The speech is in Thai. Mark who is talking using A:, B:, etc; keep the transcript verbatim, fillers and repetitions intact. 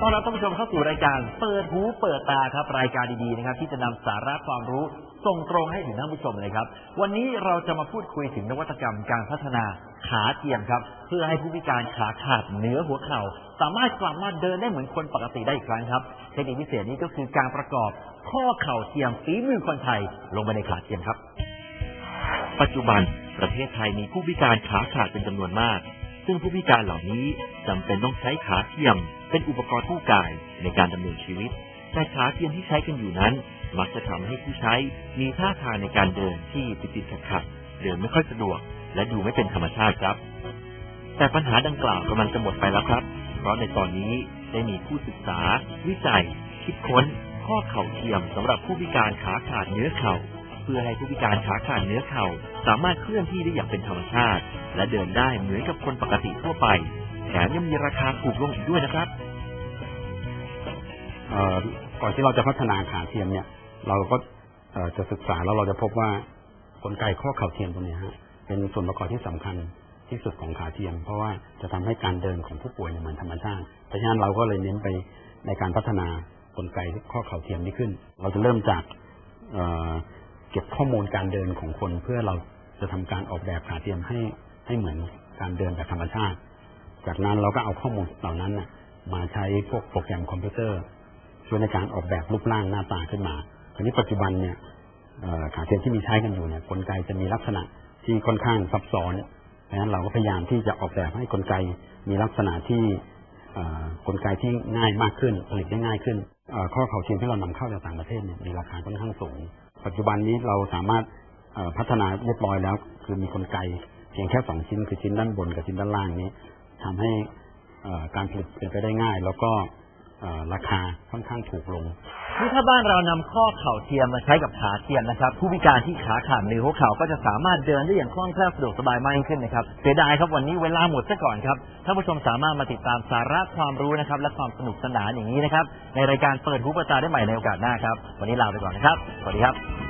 A: อนรับท่านผู้ชมเข้าสู่รายการเปิดหูเปิดตาครับรายการดีๆนะครับที่จะนำสาระความรู้ส่งตรงให้ถึงท่านผู้ชมเลยครับวันนี้เราจะมาพูดคุยถึงนวัตกรรมการพัฒนาขาเทียมครับเพื่อให้ผู้พิการขาขาดเหนือหัวเข่าสามารถกลับมาเดินได้เหมือนคนปกติได้อีกครั้งครับเทคนิคพิเศษนี้ก็คือการประกอบข้อเข่าเทียมฝีมือคนไทยลงไปในขาเทียมครับ
B: ปัจจุบันประเทศไทยมีผู้พิการขาขาดเป็นจำนวนมากซึ่งผู้พิการเหล่านี้จำเป็นต้องใช้ขาเทียมเป็นอุปกรณ์คู่กายในการดำเนินชีวิตแต่ขาเทียมที่ใช้กันอยู่นั้นมักจะทำให้ผู้ใช้มีท่าทางในการเดินที่ติดๆขัดๆเดินไม่ค่อยสะดวกและดูไม่เป็นธรรมชาติครับแต่ปัญหาดังกล่าวกำลังจะหมดไปแล้วครับเพราะในตอนนี้ได้มีผู้ศึกษาวิจัยคิดค้นข้อเข่าเทียมสำหรับผู้พิการขาขาดเนื้อเข่าเพื่อให้ผู้พิการขาขาดเนื้อเข่าสามารถเคลื่อนที่ได้อย่างเป็นธรรมชาติและเดินได้เหมือนกับคนปกติทั่วไปแถมยังมีราคาถูกลงอีกด้วยนะครับ
C: ก่อนที่เราจะพัฒนาขาเทียมเนี่ยเราก็จะศึกษาแล้วเราจะพบว่ากลไกข้อเข่าเทียมตัวนี้ฮะเป็นส่วนประกอบที่สำคัญที่สุดของขาเทียมเพราะว่าจะทำให้การเดินของผู้ป่วยเหมือนธรรมชาติเพราะฉะนั้นเราก็เลยเน้นไปในการพัฒนากลไกข้อเข่าเทียมนี้ขึ้นเราจะเริ่มจากเก็บข้อมูลการเดินของคนเพื่อเราจะทำการออกแบบขาเทียมให้ให้เหมือนการเดินแบบธรรมชาติจากนั้นเราก็เอาข้อมูลเหล่านั้นมาใช้พวกโปรแกรมคอมพิวเตอร์ช่วยในการออกแบบรูปร่างหน้าตาขึ้นมาทีนี้ปัจจุบันเนี่ยขาเทียมที่มีใช้กันอยู่เนี่ยกลไกจะมีลักษณะที่ค่อนข้างซับซ้อนดังนั้นเราก็พยายามที่จะออกแบบให้กลไกมีลักษณะที่กลไกที่ง่ายมากขึ้นผลิตได้ง่ายขึ้นข้อเข่าเทียมที่เรานำเข้าจากต่างประเทศเนี่ยมีราคาค่อนข้างสูงปัจจุบันนี้เราสามารถพัฒนาเรียบร้อยแล้วคือมีกลไกเพียงแค่สองชิ้นคือชิ้นด้านบนกับชิ้นด้านล่างนี้ทำให้การผลิตเป็นไปได้ง่ายแล้วก็ราคาค่อนข้างถูกลง
A: นี่ถ้าบ้านเรานำข้อเข่าเทียมมาใช้กับขาเทียมนะครับผู้พิการที่ขาขาดหรือหัวเข่าก็จะสามารถเดินได้อย่างคล่องแคล่วสะดวกสบายมากขึ้นนะครับเสียดายครับวันนี้เวลาหมดซะก่อนครับท่านผู้ชมสามารถมาติดตามสาระความรู้นะครับและความสนุกสนานอย่างนี้นะครับในรายการเปิดหูเปิดตาได้ใหม่ในโอกาสหน้าครับวันนี้ลาไปก่อนนะครับสวัสดีครับ